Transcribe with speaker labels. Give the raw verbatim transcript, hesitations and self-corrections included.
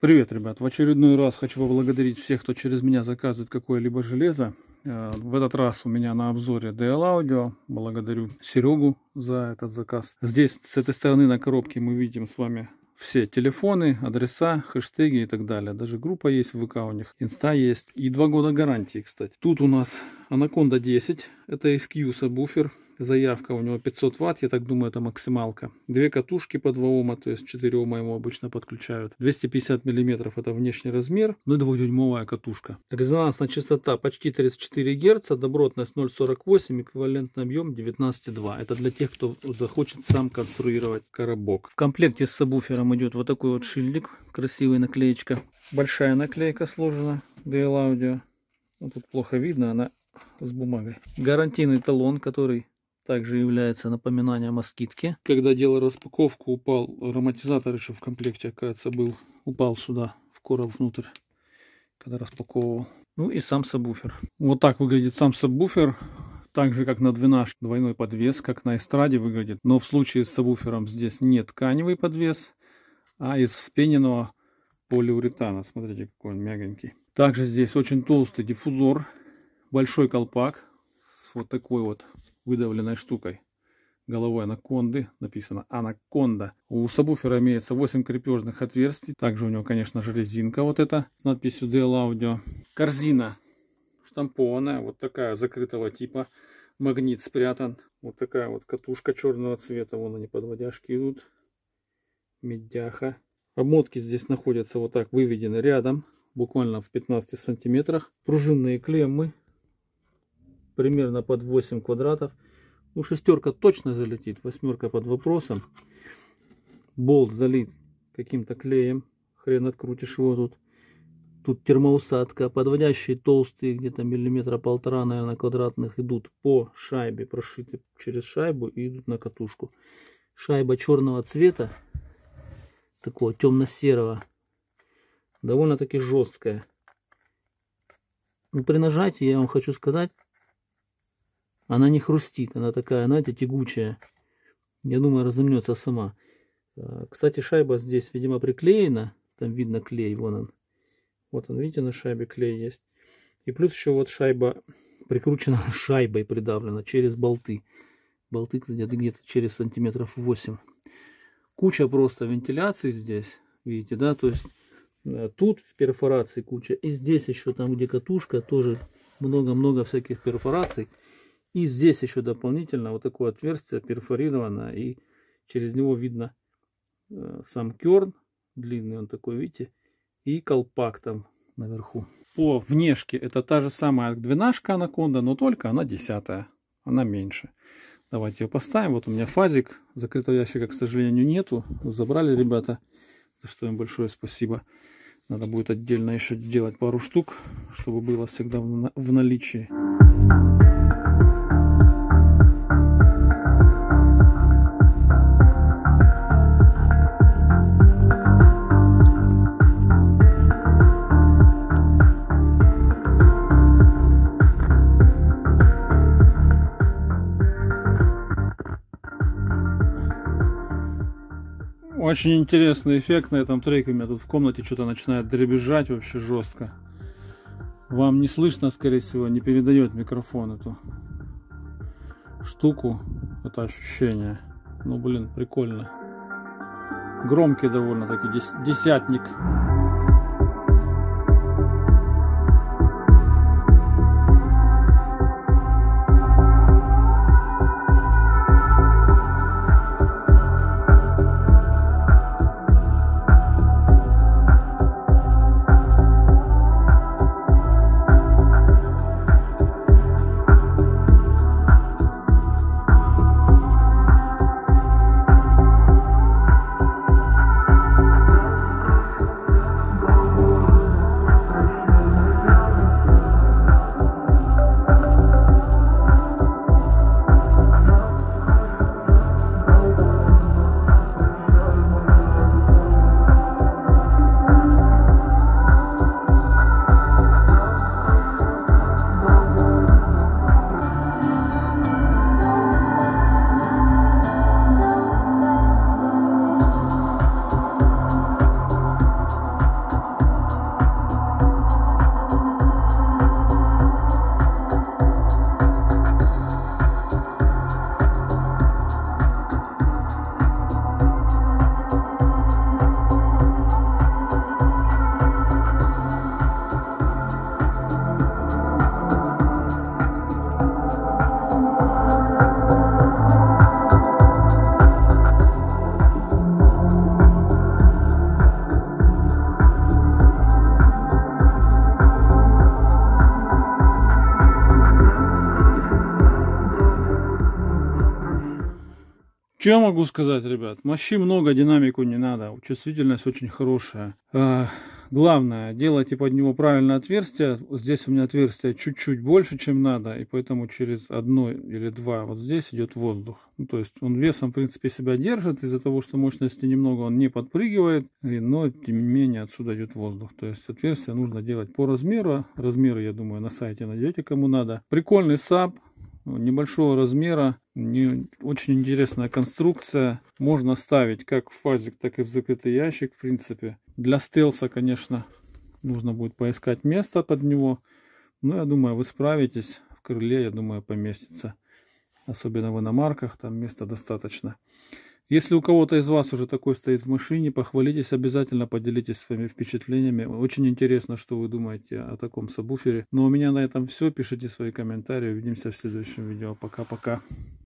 Speaker 1: Привет, ребят! В очередной раз хочу поблагодарить всех, кто через меня заказывает какое-либо железо. В этот раз у меня на обзоре ди эл Audio. Благодарю Серегу за этот заказ. Здесь с этой стороны на коробке мы видим с вами все телефоны, адреса, хэштеги и так далее. Даже группа есть в ВК у них, инста есть. И два года гарантии, кстати. Тут у нас Anaconda десять. Это эс кью сабвуфер. Заявка у него пятьсот ватт, я так думаю, это максималка. Две катушки по два ома, то есть четыре ома ему обычно подключают. двести пятьдесят миллиметров это внешний размер, ну и двухдюймовая катушка. Резонансная частота почти тридцать четыре герца, добротность ноль целых сорок восемь сотых, эквивалентный объем девятнадцать и два. Это для тех, кто захочет сам конструировать коробок. В комплекте с сабвуфером идет вот такой вот шильдик, красивая наклеечка. Большая наклейка сложена, ди эл Audio. Вот тут плохо видно, она с бумагой. Гарантийный талон, который также является напоминанием о скидке. Когда делал распаковку, упал ароматизатор, еще в комплекте, оказывается, был. Упал сюда, в короб внутрь, когда распаковывал. Ну и сам сабвуфер. Вот так выглядит сам сабвуфер. Так же, как на двенашке, двойной подвес, как на эстраде выглядит. Но в случае с сабвуфером здесь не тканевый подвес, а из вспененного полиуретана. Смотрите, какой он мягенький. Также здесь очень толстый диффузор, большой колпак с вот такой вот выдавленной штукой, головой анаконды, написано Анаконда. У сабвуфера имеется восемь крепежных отверстий. Также у него, конечно же, резинка вот эта с надписью ди эл Audio. Корзина штампованная, вот такая, закрытого типа. Магнит спрятан. Вот такая вот катушка черного цвета. Вон они, подводяшки идут. Медяха. Обмотки здесь находятся вот так, выведены рядом, буквально в пятнадцати сантиметрах. Пружинные клеммы. Примерно под восемь квадратов. Ну, шестерка точно залетит, восьмерка под вопросом. Болт залит каким-то клеем. Хрен открутишь его тут. Тут термоусадка. Подводящие толстые, где-то миллиметра полтора, наверное, квадратных, идут по шайбе, прошиты через шайбу и идут на катушку. Шайба черного цвета, такого темно-серого, довольно-таки жесткая. Ну, при нажатии, я вам хочу сказать, она не хрустит, она такая, знаете, тягучая. Я думаю, разомнется сама. Кстати, шайба здесь, видимо, приклеена. Там видно клей, вон он. Вот он, видите, на шайбе клей есть. И плюс еще вот шайба прикручена шайбой, придавлена через болты. Болты где-то через сантиметров восемь. Куча просто вентиляций здесь, видите, да? То есть тут в перфорации куча. И здесь еще, там где катушка, тоже много-много всяких перфораций. И здесь еще дополнительно вот такое отверстие перфорировано, и через него видно э, сам керн, длинный он такой, видите, и колпак там наверху. По внешке это та же самая двенашка Anaconda, но только она десятая, она меньше. Давайте ее поставим. Вот у меня фазик, закрытого ящика, к сожалению, нету. Забрали ребята, за что им большое спасибо. Надо будет отдельно еще сделать пару штук, чтобы было всегда в наличии. Очень интересный эффект на этом треке. У меня тут в комнате что-то начинает дребезжать вообще жестко. Вам не слышно, скорее всего, не передает микрофон эту штуку, это ощущение. Ну, блин, прикольно. Громкий довольно-таки, десятник. Что могу сказать, ребят? Мощи много, динамику не надо. Чувствительность очень хорошая. А, главное, делайте под него правильное отверстие. Здесь у меня отверстие чуть-чуть больше, чем надо. И поэтому через одно или два вот здесь идет воздух. Ну, то есть он весом, в принципе, себя держит. Из-за того, что мощности немного, он не подпрыгивает. Но, тем не менее, отсюда идет воздух. То есть отверстие нужно делать по размеру. Размеры, я думаю, на сайте найдете, кому надо. Прикольный саб. Небольшого размера, не, очень интересная конструкция. Можно ставить как в фазик, так и в закрытый ящик, в принципе. Для стелса, конечно, нужно будет поискать место под него. Но я думаю, вы справитесь. В крыле, я думаю, поместится. Особенно в иномарках, там места достаточно. Если у кого-то из вас уже такой стоит в машине, похвалитесь обязательно, поделитесь своими впечатлениями. Очень интересно, что вы думаете о таком сабвуфере. Но у меня на этом все. Пишите свои комментарии. Увидимся в следующем видео. Пока-пока.